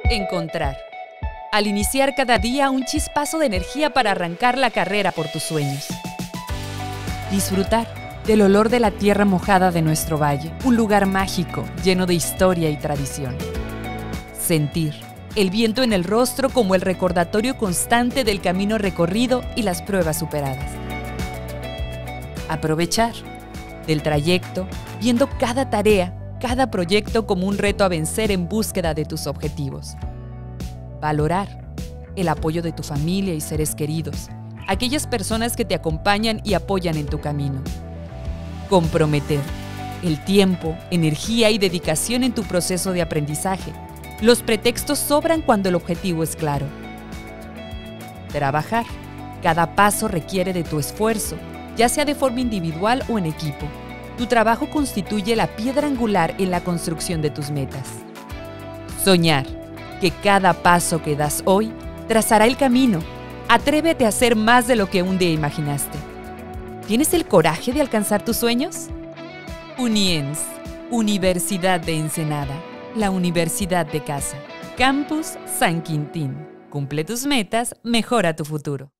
Encontrar. Al iniciar cada día un chispazo de energía para arrancar la carrera por tus sueños. Disfrutar del olor de la tierra mojada de nuestro valle, un lugar mágico, lleno de historia y tradición. Sentir el viento en el rostro como el recordatorio constante del camino recorrido y las pruebas superadas. Aprovechar del trayecto, viendo cada tarea, cada proyecto como un reto a vencer en búsqueda de tus objetivos. Valorar el apoyo de tu familia y seres queridos, aquellas personas que te acompañan y apoyan en tu camino. Comprometer el tiempo, energía y dedicación en tu proceso de aprendizaje. Los pretextos sobran cuando el objetivo es claro. Trabajar. Cada paso requiere de tu esfuerzo, ya sea de forma individual o en equipo. Tu trabajo constituye la piedra angular en la construcción de tus metas. Soñar. Que cada paso que das hoy trazará el camino. Atrévete a hacer más de lo que un día imaginaste. ¿Tienes el coraje de alcanzar tus sueños? UNIENS, Universidad de Ensenada, la Universidad de Casa. Campus San Quintín. Cumple tus metas, mejora tu futuro.